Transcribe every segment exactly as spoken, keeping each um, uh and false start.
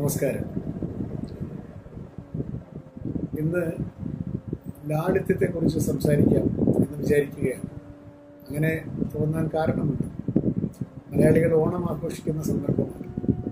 നമസ്കാരം. ഇന്ന് ലാളിത്യത്തെക്കുറിച്ച് സംസാരിക്കാം എന്ന് വിചാരിക്കുകയാണ്. അങ്ങനെ തോന്നാൻ കാരണമുണ്ട്. മലയാളികൾ ഓണം ആഘോഷിക്കുന്ന സന്ദർഭമാണ്.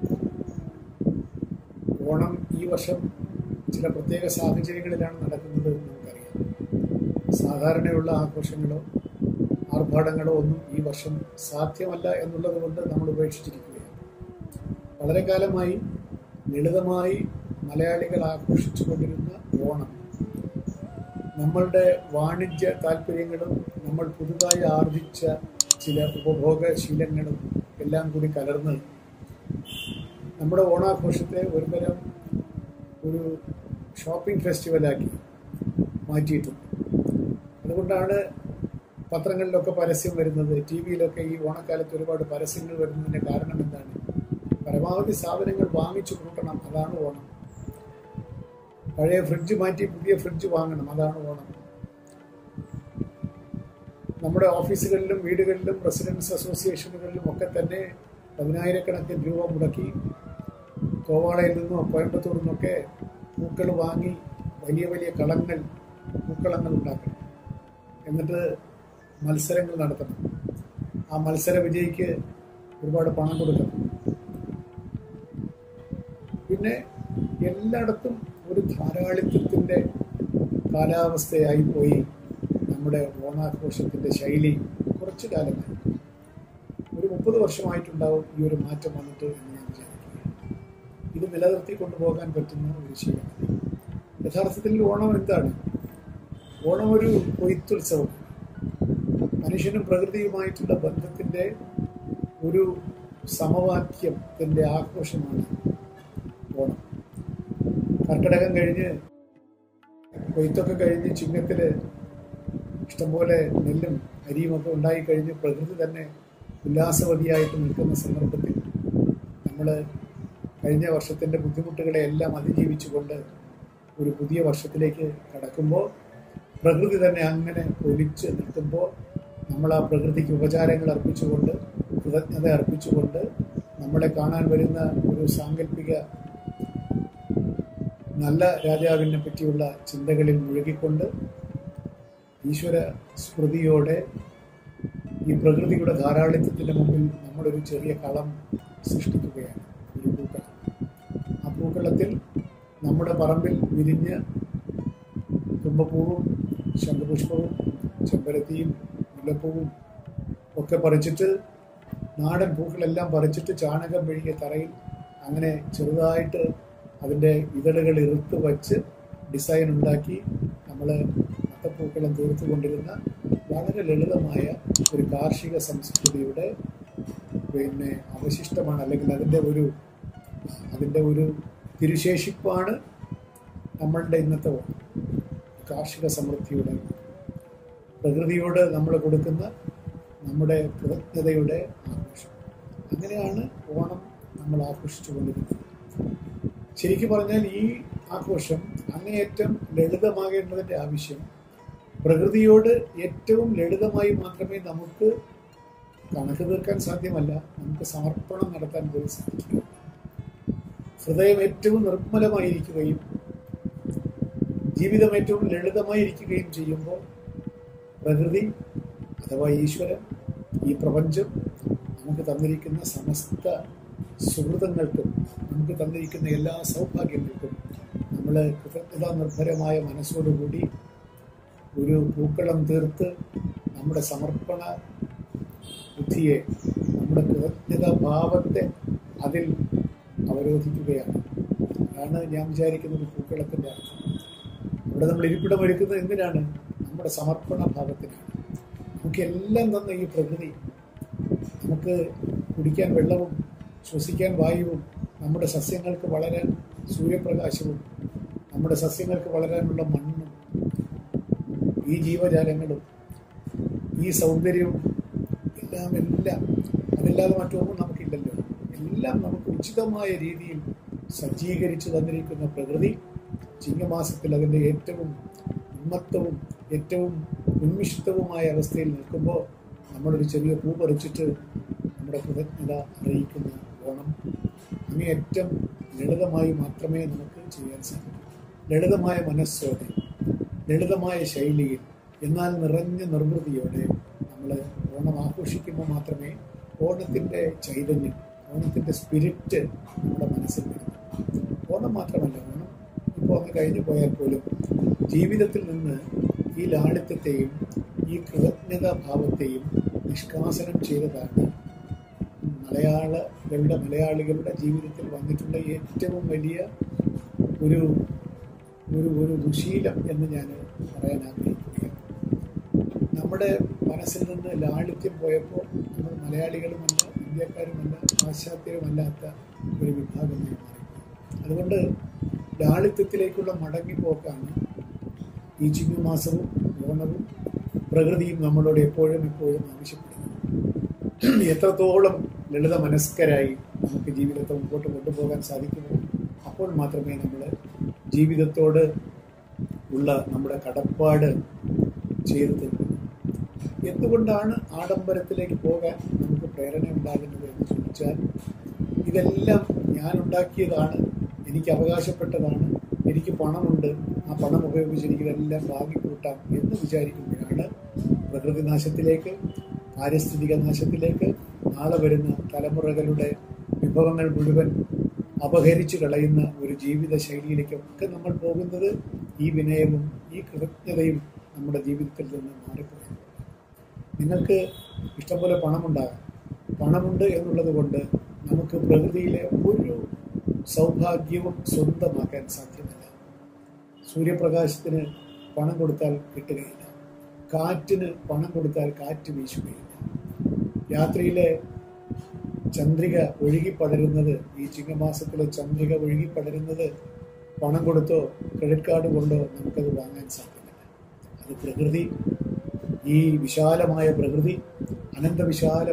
ഓണം ഈ വർഷം ചില പ്രത്യേക സാഹചര്യങ്ങളിലാണ് നടക്കുന്നത് എന്ന് നമുക്കറിയാം. സാധാരണയുള്ള ആഘോഷങ്ങളോ ആർഭാടങ്ങളോ ഒന്നും ഈ വർഷം സാധ്യമല്ല എന്നുള്ളത് കൊണ്ട് നമ്മൾ ഉപേക്ഷിച്ചിരിക്കുകയാണ്. വളരെ കാലമായി ലളിതമായി മലയാളികൾ ആഘോഷിച്ചു കൊണ്ടിരുന്ന ഓണം നമ്മളുടെ വാണിജ്യ താല്പര്യങ്ങളും നമ്മൾ പുതുതായി ആർജിച്ച ചില ഉപഭോഗശീലങ്ങളും എല്ലാം കൂടി കലർന്ന് നമ്മുടെ ഓണാഘോഷത്തെ ഒരുതരം ഒരു ഷോപ്പിംഗ് ഫെസ്റ്റിവലാക്കി മാറ്റിയിട്ടുണ്ട്. അതുകൊണ്ടാണ് പത്രങ്ങളിലൊക്കെ പരസ്യം വരുന്നത്, ടി വിയിലൊക്കെ ഈ ഓണക്കാലത്ത് ഒരുപാട് പരസ്യങ്ങൾ വരുന്നതിൻ്റെ കാരണം എന്താണ്? പരമാവധി സാധനങ്ങൾ വാങ്ങിച്ചു കൂട്ടണം, അതാണ് ഓണം. പഴയ ഫ്രിഡ്ജ് മാറ്റി പുതിയ ഫ്രിഡ്ജ് വാങ്ങണം, അതാണ് ഓണം. നമ്മുടെ ഓഫീസുകളിലും വീടുകളിലും റെസിഡൻസ് അസോസിയേഷനുകളിലും ഒക്കെ തന്നെ പതിനായിരക്കണക്കിന് രൂപ മുടക്കി കോവാളയിൽ നിന്നോ കോയമ്പത്തൂരിൽ നിന്നൊക്കെ പൂക്കൾ വാങ്ങി വലിയ വലിയ കളങ്ങൾ പൂക്കളങ്ങൾ ഉണ്ടാക്കണം. എന്നിട്ട് മത്സരങ്ങൾ നടത്തണം. ആ മത്സര വിജയിക്ക് ഒരുപാട് പണം കൊടുക്കണം. പിന്നെ എല്ലായിടത്തും ഒരു ധാരാളിത്വത്തിൻ്റെ കാലാവസ്ഥയായി പോയി നമ്മുടെ ഓണാഘോഷത്തിൻ്റെ ശൈലി. കുറച്ചു കാലമായി, ഒരു മുപ്പത് വർഷമായിട്ടുണ്ടാവും ഈ ഒരു മാറ്റം വന്നിട്ട് എന്ന് ഞാൻ വിചാരിക്കുകയാണ്. ഇത് നിലനിർത്തി കൊണ്ടുപോകാൻ പറ്റുന്ന ഒരു ശീലമാണ്. യഥാർത്ഥത്തിൽ ഓണം എന്താണ്? ഓണം ഒരു കൊയ്ത്തുത്സവം, മനുഷ്യനും പ്രകൃതിയുമായിട്ടുള്ള ബന്ധത്തിൻ്റെ ഒരു സമവാക്യത്തിൻ്റെ ആഘോഷമാണ് ഓണം. കർക്കിടകം കഴിഞ്ഞ് കൊയ്ത്തൊക്കെ കഴിഞ്ഞ് ചിങ്ങത്തിൽ ഇഷ്ടംപോലെ നെല്ലും അരിയുമൊക്കെ ഉണ്ടായിക്കഴിഞ്ഞ് പ്രകൃതി തന്നെ ഉല്ലാസവതിയായിട്ട് നിൽക്കുന്ന സന്ദർഭത്തിൽ നമ്മൾ കഴിഞ്ഞ വർഷത്തിൻ്റെ ബുദ്ധിമുട്ടുകളെ എല്ലാം അതിജീവിച്ചുകൊണ്ട് ഒരു പുതിയ വർഷത്തിലേക്ക് കടക്കുമ്പോൾ പ്രകൃതി തന്നെ അങ്ങനെ ഒലിച്ച് നിൽക്കുമ്പോൾ നമ്മൾ ആ പ്രകൃതിക്ക് ഉപചാരങ്ങൾ അർപ്പിച്ചുകൊണ്ട് കൃതജ്ഞത അർപ്പിച്ചുകൊണ്ട് നമ്മളെ കാണാൻ വരുന്ന ഒരു സാങ്കല്പിക നല്ല രാജാവിനെ പറ്റിയുള്ള ചിന്തകളിൽ മുഴുകിക്കൊണ്ട് ഈശ്വര സ്മൃതിയോടെ ഈ പ്രകൃതിയുടെ ധാരാളിത്വത്തിൻ്റെ മുമ്പിൽ നമ്മളൊരു ചെറിയ കളം സൃഷ്ടിക്കുകയാണ്, ഒരു പൂക്കളം. ആ പൂക്കളത്തിൽ നമ്മുടെ പറമ്പിൽ വിരിഞ്ഞ് തുമ്പപ്പൂവും ശംഖുപുഷ്പവും ചെമ്പരത്തിയും മുല്ലപ്പൂവും ഒക്കെ പറിച്ചിട്ട്, നാടൻ പൂക്കളെല്ലാം പറിച്ചിട്ട് ചാണകം മെഴുകിയ തറയിൽ അങ്ങനെ ചെറുതായിട്ട് അതിൻ്റെ ഇതളുകൾ ഇറുത്ത് വച്ച് ഡിസൈൻ ഉണ്ടാക്കി നമ്മൾ അത്തപ്പൂക്കളം തീർത്തുകൊണ്ടിരുന്ന വളരെ ലളിതമായ ഒരു കാർഷിക സംസ്കൃതിയുടെ പിന്നെ അവശിഷ്ടമാണ്, അല്ലെങ്കിൽ അതിൻ്റെ ഒരു അതിൻ്റെ ഒരു തിരുശേഷിപ്പാണ് നമ്മളുടെ ഇന്നത്തെ കാർഷിക സമൃദ്ധിയുടെ, പ്രകൃതിയോട് നമ്മൾ കൊടുക്കുന്ന നമ്മുടെ കൃതജ്ഞതയുടെ ആഘോഷം. അങ്ങനെയാണ് ഓണം നമ്മൾ ആഘോഷിച്ചു കൊണ്ടിരുന്നത്. ശരിക്കും പറഞ്ഞാൽ ഈ ആഘോഷം അങ്ങേയറ്റം ലളിതമാകേണ്ടതിൻ്റെ ആവശ്യം, പ്രകൃതിയോട് ഏറ്റവും ലളിതമായി മാത്രമേ നമുക്ക് കണക്ക് തീർക്കാൻ സാധ്യമല്ല, നമുക്ക് സമർപ്പണം നടത്താൻ പോലും സാധിക്കുക. ഹൃദയം ഏറ്റവും നിർമ്മലമായിരിക്കുകയും ജീവിതം ഏറ്റവും ലളിതമായിരിക്കുകയും ചെയ്യുമ്പോൾ പ്രകൃതി അഥവാ ഈശ്വരൻ, ഈ പ്രപഞ്ചം നമുക്ക് തന്നിരിക്കുന്ന സമസ്ത സുഹൃതങ്ങൾക്കും നമുക്ക് തന്നിരിക്കുന്ന എല്ലാ സൗഭാഗ്യങ്ങൾക്കും നമ്മൾ കൃതജ്ഞതാ നിർഭരമായ മനസ്സോടുകൂടി ഒരു പൂക്കളം തീർത്ത് നമ്മുടെ സമർപ്പണ ബുദ്ധിയെ, നമ്മുടെ കൃതജ്ഞതാ ഭാവത്തെ അതിൽ അവരോധിക്കുകയാണ്. അതാണ് ഞാൻ വിചാരിക്കുന്നത് പൂക്കളത്തിൻ്റെ അർത്ഥം. ഇവിടെ നമ്മൾ ഇരിപ്പിടം ഒരുക്കുന്നത് എന്തിനാണ്? നമ്മുടെ സമർപ്പണ ഭാവത്തിനാണ്. നമുക്കെല്ലാം തന്ന ഈ പ്രകൃതി, നമുക്ക് കുടിക്കാൻ വെള്ളവും ശ്വസിക്കാൻ വായുവും, നമ്മുടെ സസ്യങ്ങൾക്ക് വളരാൻ സൂര്യപ്രകാശവും, നമ്മുടെ സസ്യങ്ങൾക്ക് വളരാനുള്ള മണ്ണും, ഈ ജീവജാലങ്ങളും, ഈ സൗന്ദര്യവും എല്ലാം എല്ലാം അതില്ലാതെ മറ്റൊന്നും നമുക്കില്ലല്ലോ. എല്ലാം നമുക്ക് ഉചിതമായ രീതിയിൽ സജ്ജീകരിച്ചു തന്നിരിക്കുന്ന പ്രകൃതി ചിങ്ങമാസത്തിൽ അതിൻ്റെ ഏറ്റവും ഉന്മത്തവും ഏറ്റവും ഉന്മിഷിതവുമായ അവസ്ഥയിൽ നിൽക്കുമ്പോൾ നമ്മളൊരു ചെറിയ പൂ പറിച്ചിട്ട് നമ്മുടെ കൃതജ്ഞത അറിയിക്കുന്ന ഓണം അങ്ങേയറ്റം ലളിതമായി മാത്രമേ നമുക്ക് ചെയ്യാൻ സാധിക്കൂ. ലളിതമായ മനസ്സോടെ, ലളിതമായ ശൈലിയിൽ, എന്നാൽ നിറഞ്ഞ നിർവൃതിയോടെ നമ്മൾ ഓണം ആഘോഷിക്കുമ്പോൾ മാത്രമേ ഓണത്തിൻ്റെ ചൈതന്യം, ഓണത്തിൻ്റെ സ്പിരിറ്റ് നമ്മുടെ മനസ്സിൽ വരുന്നു. ഓണം മാത്രമല്ല, ഓണം ഇപ്പോൾ അങ്ങ് കഴിഞ്ഞു പോയാൽ പോലും ജീവിതത്തിൽ നിന്ന് ഈ ലാളിത്യത്തെയും ഈ കൃതജ്ഞതാഭാവത്തെയും നിഷ്കാസനം ചെയ്തതാണ് മലയാളികളുടെ മലയാളികളുടെ ജീവിതത്തിൽ വന്നിട്ടുള്ള ഏറ്റവും വലിയ ഒരു ഒരു ഒരു ദുശീലം എന്ന് ഞാൻ പറയാൻ ആഗ്രഹിക്കുകയാണ്. നമ്മുടെ മനസ്സിൽ നിന്ന് ലാളിത്യം പോയപ്പോൾ നമ്മൾ മലയാളികളുമല്ല, ഇന്ത്യക്കാരുമല്ല, പാശ്ചാത്യരുമല്ലാത്ത ഒരു വിഭാഗമായി മാറി. അതുകൊണ്ട് ലാളിത്യത്തിലേക്കുള്ള മടങ്ങിപ്പോക്കാണ് ഈ ചിങ്ങമാസവും ഓണവും പ്രകൃതിയും നമ്മളോട് എപ്പോഴും എപ്പോഴും ആവശ്യപ്പെടുന്നത്. എത്രത്തോളം ലളിത മനസ്കരായി നമുക്ക് ജീവിതത്തെ മുമ്പോട്ട് കൊണ്ടുപോകാൻ സാധിക്കുമോ അപ്പോൾ മാത്രമേ നമ്മൾ ജീവിതത്തോട് ഉള്ള നമ്മുടെ കടപ്പാട് ചെയ്തു തീർക്കുന്നത്. എന്തുകൊണ്ടാണ് ആഡംബരത്തിലേക്ക് പോകാൻ നമുക്ക് പ്രേരണ ഉണ്ടാകുന്നത് എന്ന് ചോദിച്ചാൽ, ഇതെല്ലാം ഞാൻ ഉണ്ടാക്കിയതാണ്, എനിക്ക് അവകാശപ്പെട്ടതാണ്, എനിക്ക് പണമുണ്ട്, ആ പണം ഉപയോഗിച്ച് എനിക്കിതെല്ലാം വാങ്ങിക്കൂട്ടാം എന്ന് വിചാരിക്കുമ്പോഴാണ് പ്രകൃതി നാശത്തിലേക്ക്, പാരിസ്ഥിതിക നാശത്തിലേക്ക്, നാളെ വരുന്ന തലമുറകളുടെ വിഭവങ്ങൾ മുഴുവൻ അപഹരിച്ചു കളയുന്ന ഒരു ജീവിത ശൈലിയിലേക്കൊക്കെ നമ്മൾ പോകുന്നത്. ഈ വിനയവും ഈ കൃതജ്ഞതയും നമ്മുടെ ജീവിതത്തിൽ നിന്ന് മാറിപ്പോകും. നിങ്ങൾക്ക് ഇഷ്ടംപോലെ പണമുണ്ടാകാം. പണമുണ്ട് എന്നുള്ളത് കൊണ്ട് നമുക്ക് പ്രകൃതിയിലെ ഒരു സൗഭാഗ്യവും സ്വന്തമാക്കാൻ സാധ്യമല്ല. സൂര്യപ്രകാശത്തിന് പണം കൊടുത്താൽ കിട്ടുകയില്ല. കാറ്റിന് പണം കൊടുത്താൽ കാറ്റ് വീശുകയില്ല. രാത്രിയിലെ ചന്ദ്രിക ഒഴുകിപ്പടരുന്നത്, ഈ ചിങ്ങമാസത്തിലെ ചന്ദ്രിക ഒഴുകിപ്പടരുന്നത് പണം കൊടുത്തോ ക്രെഡിറ്റ് കാർഡ് കൊണ്ടോ നമുക്കത് വാങ്ങാൻ സാധ്യമല്ല. അത് പ്രകൃതി, ഈ വിശാലമായ പ്രകൃതി, അനന്തവിശാല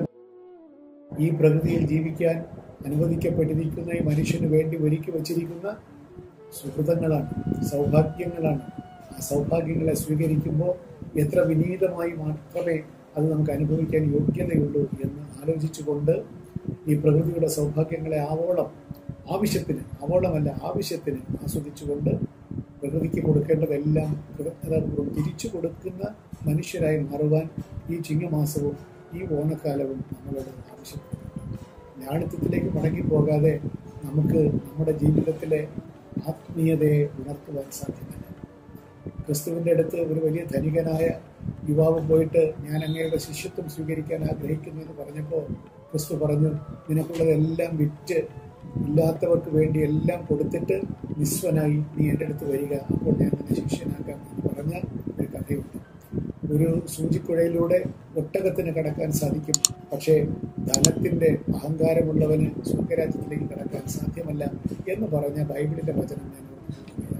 ഈ പ്രകൃതിയിൽ ജീവിക്കാൻ അനുവദിക്കപ്പെട്ടിരിക്കുന്ന ഈ മനുഷ്യന് വേണ്ടി ഒരുക്കി വച്ചിരിക്കുന്ന സുഹൃതങ്ങളാണ്, സൗഭാഗ്യങ്ങളാണ്. ആ സൗഭാഗ്യങ്ങളെ സ്വീകരിക്കുമ്പോൾ എത്ര വിനീതമായി മാത്രമേ അത് നമുക്ക് അനുഭവിക്കാൻ യോഗ്യതയുള്ളൂ എന്ന് ആലോചിച്ചുകൊണ്ട് ഈ പ്രകൃതിയുടെ സൗഭാഗ്യങ്ങളെ ആവോളം, ആവശ്യത്തിന്, ആവോളമല്ല ആവശ്യത്തിന് ആസ്വദിച്ചുകൊണ്ട് പ്രകൃതിക്ക് കൊടുക്കേണ്ടതെല്ലാം കൃതജ്ഞതാപൂർവ്വം തിരിച്ചു കൊടുക്കുന്ന മനുഷ്യരായി മാറുവാൻ ഈ ചിങ്ങമാസവും ഈ ഓണക്കാലവും നമ്മളോട് ആവശ്യപ്പെടുന്നു. ലാളിത്യത്തിലേക്ക് മടങ്ങിപ്പോകാതെ നമുക്ക് നമ്മുടെ ജീവിതത്തിലെ ആത്മീയതയെ ഉണർത്തുവാൻ സാധ്യമല്ല. ക്രിസ്തുവിൻ്റെ അടുത്ത് ഒരു വലിയ ധനികനായ യുവാവ് പോയിട്ട് ഞാൻ അങ്ങയുടെ ശിഷ്യത്വം സ്വീകരിക്കാൻ ആഗ്രഹിക്കുന്നു എന്ന് പറഞ്ഞപ്പോൾ ക്രിസ്തു പറഞ്ഞു, നിനക്കുള്ളതെല്ലാം വിറ്റ് ഇല്ലാത്തവർക്ക് വേണ്ടി എല്ലാം കൊടുത്തിട്ട് നിസ്വനായി നീ എൻ്റെ അടുത്ത് വരിക, അപ്പോൾ ഞാൻ നിന്നെ ശിഷ്യനാക്കാം എന്ന് പറഞ്ഞ ഒരു കഥയുണ്ട്. ഒരു സൂചിക്കുഴയിലൂടെ ഒട്ടകത്തിന് കടക്കാൻ സാധിക്കും, പക്ഷേ ധനത്തിൻ്റെ അഹങ്കാരമുള്ളവന് സ്വർഗരാജ്യത്തിലേക്ക് കടക്കാൻ സാധ്യമല്ല എന്ന് പറഞ്ഞ ബൈബിളിൻ്റെ വചനം ഞാൻ ഓർമ്മിപ്പിക്കുകയാണ്.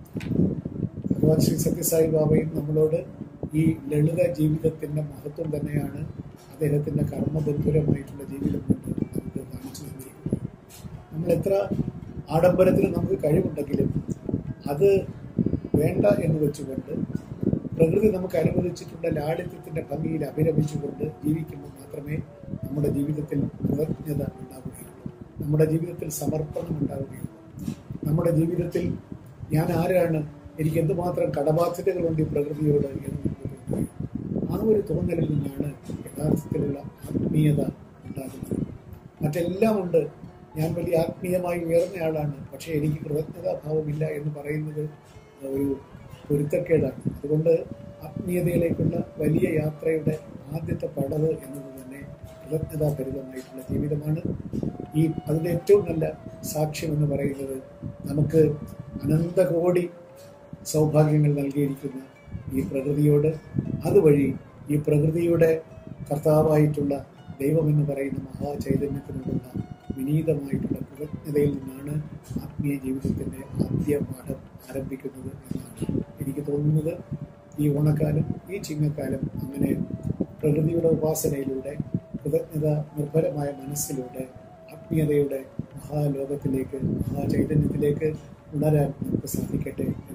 ഭഗവാൻ ശ്രീ സത്യസായി ബാബയും നമ്മളോട് ഈ ലളിത ജീവിതത്തിൻ്റെ മഹത്വം തന്നെയാണ് അദ്ദേഹത്തിൻ്റെ കർമ്മബന്ധുരമായിട്ടുള്ള ജീവിതം കൊണ്ട് നമുക്ക് കാണിച്ചു തന്നിരിക്കുന്നത്. നമ്മൾ എത്ര ആഡംബരത്തിന് നമുക്ക് കഴിവുണ്ടെങ്കിലും അത് വേണ്ട എന്ന് വെച്ചുകൊണ്ട് പ്രകൃതി നമുക്ക് അനുവദിച്ചിട്ടുള്ള ലാളിത്യത്തിൻ്റെ ഭംഗിയിൽ അഭിരമിച്ചുകൊണ്ട് ജീവിക്കുമ്പോൾ മാത്രമേ നമ്മുടെ ജീവിതത്തിൽ കൃതജ്ഞത ഉണ്ടാവുകയുള്ളൂ, നമ്മുടെ ജീവിതത്തിൽ സമർപ്പണം ഉണ്ടാവുകയുള്ളൂ. നമ്മുടെ ജീവിതത്തിൽ ഞാൻ ആരാണ്, എനിക്ക് എന്തുമാത്രം കടബാധ്യതകളുണ്ട് ഈ പ്രകൃതിയോട് എന്ന് നമുക്ക് തോന്നുകയും ആ ഒരു തോന്നലിൽ നിന്നാണ് യഥാർത്ഥത്തിലുള്ള ആത്മീയത ഉണ്ടാകുന്നത്. മറ്റെല്ലാം ഉണ്ട്, ഞാൻ വലിയ ആത്മീയമായി ഉയർന്നയാളാണ്, പക്ഷേ എനിക്ക് കൃതജ്ഞതാഭാവമില്ല എന്ന് പറയുന്നത് ഒരു പൊരുത്തക്കേടാണ്. അതുകൊണ്ട് ആത്മീയതയിലേക്കുള്ള വലിയ യാത്രയുടെ ആദ്യത്തെ പടവ് എന്നത് തന്നെ കൃതജ്ഞതാഭരിതമായിട്ടുള്ള ജീവിതമാണ്. ഈ അതിൻ്റെ ഏറ്റവും നല്ല സാക്ഷ്യം എന്ന് പറയുന്നത് നമുക്ക് അനന്തകോടി സൗഭാഗ്യങ്ങൾ നൽകിയിരിക്കുന്ന ഈ പ്രകൃതിയോട്, അതുവഴി ഈ പ്രകൃതിയുടെ കർത്താവായിട്ടുള്ള ദൈവമെന്ന് പറയുന്ന മഹാചൈതന്യത്തിനോടുള്ള വിനീതമായിട്ടുള്ള കൃതജ്ഞതയിൽ നിന്നാണ് ആത്മീയ ജീവിതത്തിൻ്റെ ആദ്യ പാഠം ആരംഭിക്കുന്നത് എന്നാണ് എനിക്ക് തോന്നുന്നത്. ഈ ഓണക്കാലം, ഈ ചിങ്ങക്കാലം അങ്ങനെ പ്രകൃതിയുടെ ഉപാസനയിലൂടെ, കൃതജ്ഞത നിർഭരമായ മനസ്സിലൂടെ ആത്മീയതയുടെ മഹാലോകത്തിലേക്ക്, മഹാചൈതന്യത്തിലേക്ക് ഉണരാൻ നമുക്ക് സാധിക്കട്ടെ.